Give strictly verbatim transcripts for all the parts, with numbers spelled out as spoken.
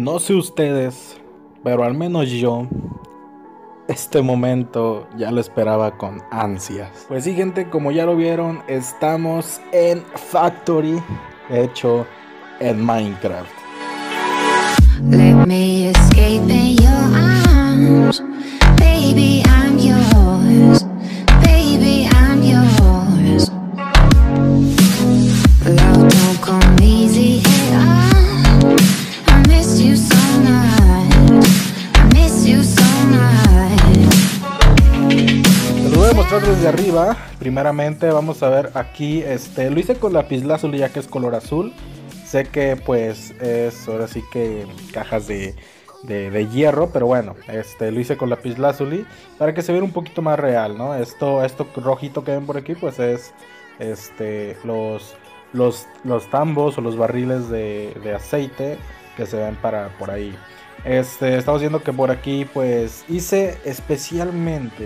No sé ustedes, pero al menos yo, este momento ya lo esperaba con ansias. Pues sí, gente, como ya lo vieron, estamos en Factory, hecho en Minecraft. Let me escape in your arms. Baby, I'm yours. Baby, I'm yours. Love don't come easy at all. I miss you so much. I miss you so much. Te lo voy a mostrar desde arriba. Primeramente vamos a ver aquí, este, lo hice con lapislázuli ya que es color azul. Sé que pues es ahora sí que cajas de, de, de hierro, pero bueno, este lo hice con lapislázuli para que se vea un poquito más real, ¿no? Esto, esto rojito que ven por aquí pues es este los, los, los tambos o los barriles de, de aceite que se ven para por ahí. Este, estamos viendo que por aquí pues hice especialmente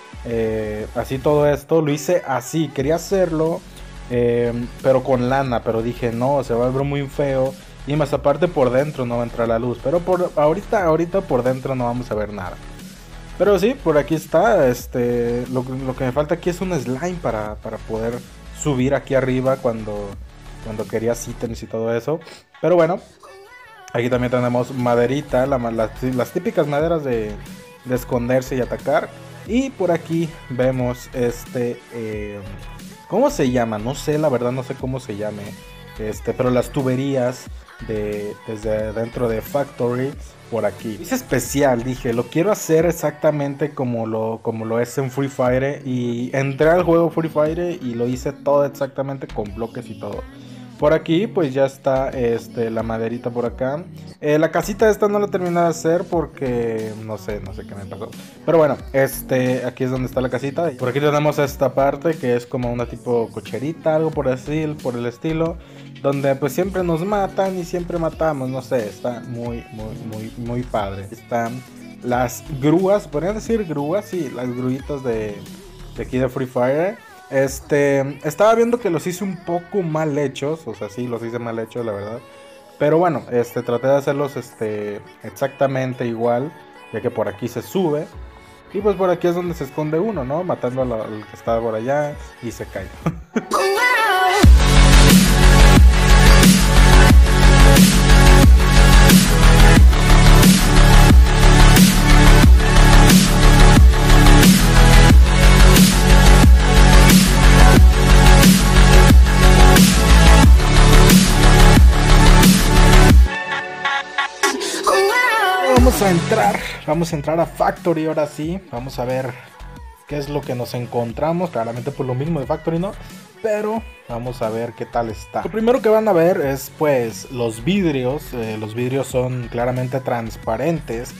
eh, así todo esto, lo hice así, quería hacerlo Eh, pero con lana, pero dije no, se va a ver muy feo. Y más aparte por dentro no va a entrar la luz. Pero por ahorita, ahorita por dentro no vamos a ver nada. Pero sí, por aquí está. Este, lo, lo que me falta aquí es un slime para, para poder subir aquí arriba cuando, cuando quería ítems y todo eso. Pero bueno, aquí también tenemos maderita, la, las, las típicas maderas de, de esconderse y atacar. Y por aquí vemos este... Eh, ¿Cómo se llama? No sé, la verdad no sé cómo se llame. Este, pero las tuberías de desde dentro de Factory por aquí. Es especial, dije, lo quiero hacer exactamente como lo, como lo es en Free Fire. Y entré al juego Free Fire y lo hice todo exactamente con bloques y todo. Por aquí pues ya está este, la maderita por acá. Eh, la casita esta no la terminé de hacer porque no sé, no sé qué me pasó. Pero bueno, este, aquí es donde está la casita. Por aquí tenemos esta parte que es como una tipo cocherita, algo por así, por el estilo. Donde pues siempre nos matan y siempre matamos, no sé, está muy, muy, muy, muy padre. Están las grúas, podrían decir grúas, sí, las gruitas de, de aquí de Free Fire. Este, estaba viendo que los hice un poco mal hechos, o sea, sí, los hice mal hechos, la verdad. Pero bueno, este, traté de hacerlos, este, exactamente igual, ya que por aquí se sube. Y pues por aquí es donde se esconde uno, ¿no? Matando al, al que estaba por allá y se cae. Vamos a entrar, vamos a entrar a Factory ahora sí, vamos a ver qué es lo que nos encontramos, claramente por lo mismo de Factory, ¿no? Pero vamos a ver qué tal está. Lo primero que van a ver es pues los vidrios, eh, los vidrios son claramente transparentes,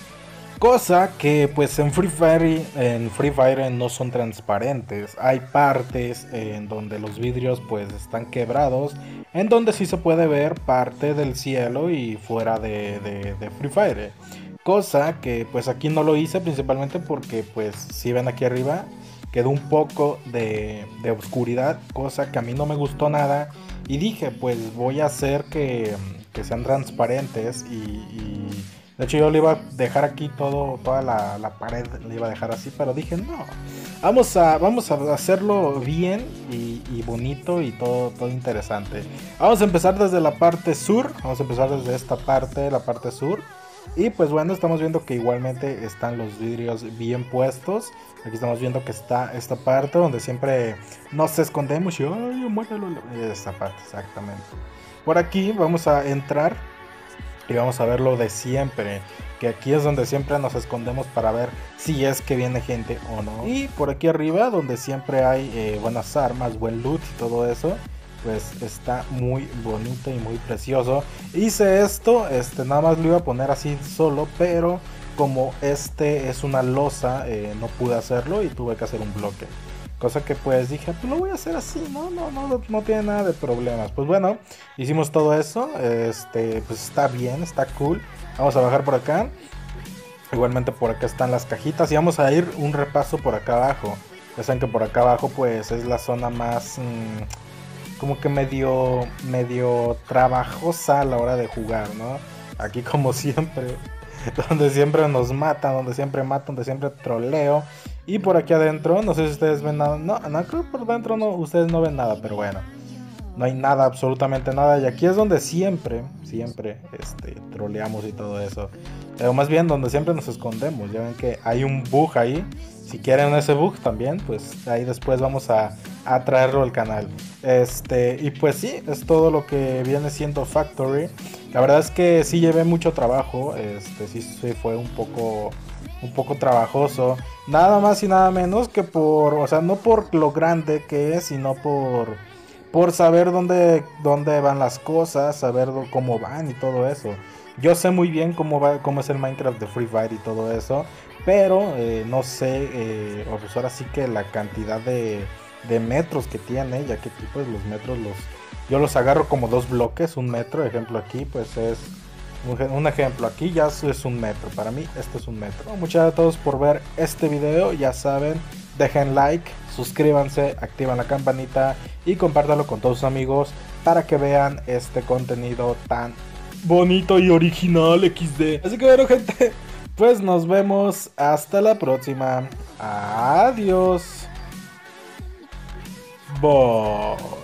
cosa que pues en Free Fire, en Free Fire no son transparentes, hay partes en donde los vidrios pues están quebrados, en donde sí se puede ver parte del cielo y fuera de, de, de Free Fire. Cosa que pues aquí no lo hice principalmente porque pues si ven aquí arriba quedó un poco de, de oscuridad, cosa que a mí no me gustó nada. Y dije pues voy a hacer que, que sean transparentes y, y de hecho yo le iba a dejar aquí todo, toda la, la pared le iba a dejar así, pero dije no, vamos a, vamos a hacerlo bien y, y bonito y todo, todo interesante. Vamos a empezar desde la parte sur, vamos a empezar desde esta parte, la parte sur. Y pues bueno, estamos viendo que igualmente están los vidrios bien puestos. Aquí estamos viendo que está esta parte donde siempre nos escondemos y ay, muéralo. Esta parte, exactamente. Por aquí vamos a entrar y vamos a ver lo de siempre, que aquí es donde siempre nos escondemos para ver si es que viene gente o no. Y por aquí arriba donde siempre hay eh, buenas armas, buen loot y todo eso, pues está muy bonito y muy precioso. Hice esto, este nada más lo iba a poner así solo, pero como este es una losa, eh, no pude hacerlo y tuve que hacer un bloque. Cosa que pues dije, pues lo voy a hacer así, no, no, no, no tiene nada de problemas. Pues bueno, hicimos todo eso, este, pues está bien, está cool. Vamos a bajar por acá. Igualmente por acá están las cajitas y vamos a ir un repaso por acá abajo. Ya saben que por acá abajo pues es la zona más... Mmm, como que medio medio trabajosa a la hora de jugar, ¿no? aquí como siempre, donde siempre nos matan, donde siempre matan, donde siempre troleo. Y por aquí adentro, no sé si ustedes ven nada, no, no creo que por dentro no, ustedes no ven nada, pero bueno. No hay nada, absolutamente nada. Y aquí es donde siempre, siempre, este, troleamos y todo eso. Pero más bien donde siempre nos escondemos. Ya ven que hay un bug ahí. Si quieren ese bug también, pues ahí después vamos a, a traerlo al canal. Este, y pues sí, es todo lo que viene siendo Factory. La verdad es que sí llevé mucho trabajo. Este, sí, sí fue un poco, un poco trabajoso. Nada más y nada menos que por, o sea, no por lo grande que es, sino por... por saber dónde, dónde van las cosas, saber cómo van y todo eso. Yo sé muy bien cómo va, cómo es el Minecraft de Free Fire y todo eso, pero eh, no sé, eh, pues ahora sí que la cantidad de, de metros que tiene, ya que pues los metros los, yo los agarro como dos bloques, un metro, ejemplo aquí, pues es un, un ejemplo aquí ya es un metro, para mí este es un metro. Muchas gracias a todos por ver este video, ya saben, dejen like, suscríbanse, activan la campanita y compártanlo con todos sus amigos para que vean este contenido tan bonito y original equis de. Así que bueno, gente, pues nos vemos hasta la próxima. Adiós. Bye.